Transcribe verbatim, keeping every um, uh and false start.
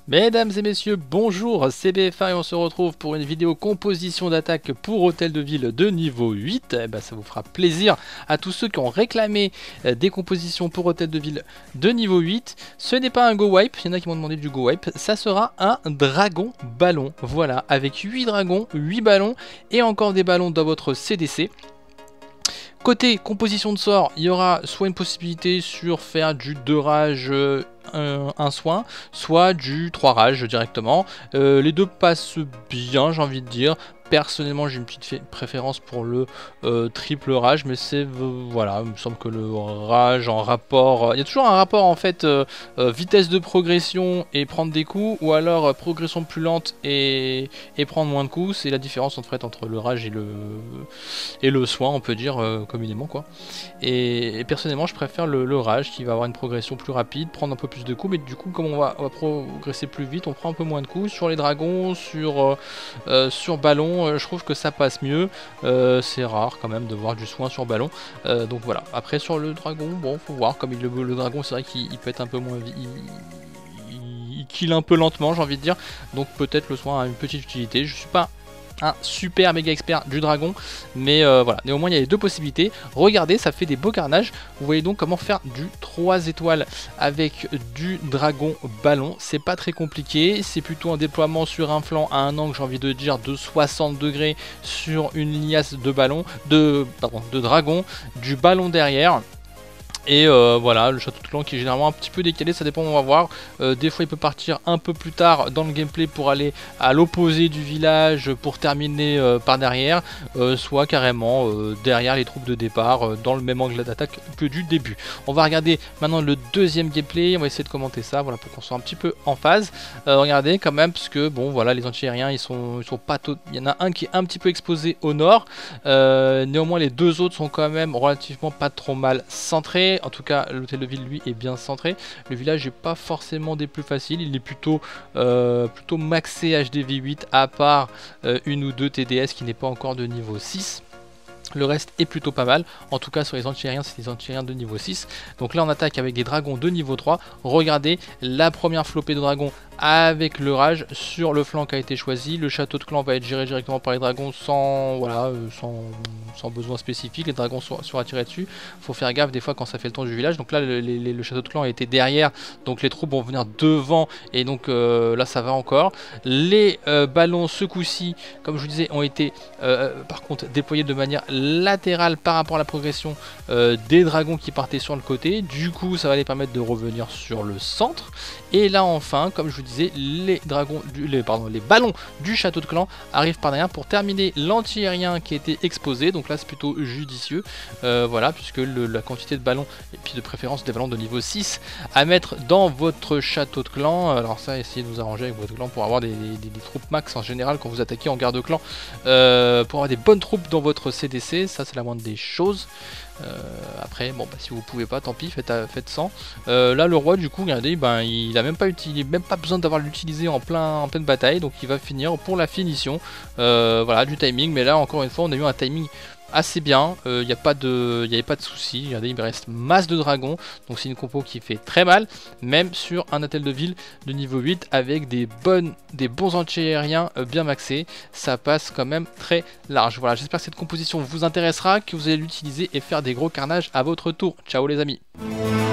Mesdames et messieurs, bonjour, c'est B F un et on se retrouve pour une vidéo composition d'attaque pour Hôtel de Ville de niveau huit. Eh ben, ça vous fera plaisir à tous ceux qui ont réclamé des compositions pour Hôtel de Ville de niveau huit. Ce n'est pas un Go Wipe, il y en a qui m'ont demandé du Go Wipe, ça sera un dragon ballon. Voilà, avec huit dragons, huit ballons et encore des ballons dans votre C D C. Côté composition de sort, il y aura soit une possibilité sur faire du deux rages, euh, un, un soin, soit du trois rages directement. Euh, les deux passent bien, j'ai envie de dire. Personnellement, j'ai une petite préférence pour le euh, triple rage, mais c'est euh, voilà, il me semble que le rage en rapport, euh, il y a toujours un rapport en fait euh, euh, vitesse de progression et prendre des coups, ou alors euh, progression plus lente et, et prendre moins de coups. C'est la différence en fait entre le rage et le et le soin, on peut dire euh, communément quoi. Et, et personnellement, je préfère le, le rage qui va avoir une progression plus rapide, prendre un peu plus de coups, mais du coup, comme on va, on va progresser plus vite, on prend un peu moins de coups sur les dragons, sur euh, euh, sur ballon. Je trouve que ça passe mieux, euh, c'est rare quand même de voir du soin sur ballon, euh, donc voilà. Après sur le dragon, bon faut voir, comme il, le, le dragon c'est vrai qu'il peut être un peu moins, il, il, il kill un peu lentement j'ai envie de dire, donc peut-être le soin a une petite utilité. Je suis pas un super méga expert du dragon, mais euh, voilà, néanmoins il y a les deux possibilités. Regardez, ça fait des beaux carnages. Vous voyez donc comment faire du trois étoiles avec du dragon ballon. C'est pas très compliqué, c'est plutôt un déploiement sur un flanc à un angle, j'ai envie de dire, de soixante degrés sur une liasse de ballon, de, pardon, de dragon, du ballon derrière. Et euh, voilà, le château de clan qui est généralement un petit peu décalé, ça dépend, on va voir. Euh, des fois il peut partir un peu plus tard dans le gameplay pour aller à l'opposé du village pour terminer euh, par derrière, euh, soit carrément euh, derrière les troupes de départ, euh, dans le même angle d'attaque que du début. On va regarder maintenant le deuxième gameplay, on va essayer de commenter ça, voilà, pour qu'on soit un petit peu en phase. Euh, regardez quand même, parce que bon voilà, les anti-aériens ils sont, ils sont pas tout... il y en a un qui est un petit peu exposé au nord, euh, néanmoins les deux autres sont quand même relativement pas trop mal centrés. En tout cas, l'hôtel de ville lui est bien centré. Le village n'est pas forcément des plus faciles, il est plutôt euh, plutôt maxé H D V huit, à part euh, une ou deux T D S qui n'est pas encore de niveau six. Le reste est plutôt pas mal, en tout cas sur les anti-aériens, c'est des anti-aériens de niveau six. Donc là on attaque avec des dragons de niveau trois. Regardez la première flopée de dragons avec le rage sur le flanc qui a été choisi. Le château de clan va être géré directement par les dragons sans, voilà, euh, sans, sans besoin spécifique. Les dragons sont, sont attirés dessus. Faut faire gaffe des fois quand ça fait le tour du village. Donc là le, le, le château de clan a été derrière, donc les troupes vont venir devant, et donc euh, là ça va encore. Les euh, ballons ce coup-ci, comme je vous disais, ont été euh, par contre déployés de manière latérale par rapport à la progression euh, des dragons qui partaient sur le côté. Du coup ça va les permettre de revenir sur le centre. Et là enfin, comme je vous disais, les dragons du, les, pardon, les ballons du château de clan arrivent par derrière pour terminer l'anti-aérien qui était exposé. Donc là c'est plutôt judicieux, euh, voilà, puisque le, la quantité de ballons, et puis de préférence des ballons de niveau six à mettre dans votre château de clan. Alors ça, essayez de vous arranger avec votre clan pour avoir des, des, des troupes max en général quand vous attaquez en garde clan, euh, pour avoir des bonnes troupes dans votre C D C, ça c'est la moindre des choses. Euh, après bon bah, si vous pouvez pas, tant pis, faites, à, faites sans. Euh, là le roi du coup, regardez, ben, il a même pas utilisé, même pas besoin d'avoir l'utilisé en, plein, en pleine bataille, donc il va finir pour la finition. Euh, voilà, du timing, mais là encore une fois on a eu un timing assez bien, il euh, n'y a pas de, il n'y avait pas de soucis. Regardez, il me reste masse de dragons, donc c'est une compo qui fait très mal, même sur un hôtel de ville de niveau huit avec des bonnes, des bons anti-aériens euh, bien maxés, ça passe quand même très large. Voilà, j'espère que cette composition vous intéressera, que vous allez l'utiliser et faire des gros carnages à votre tour. Ciao les amis.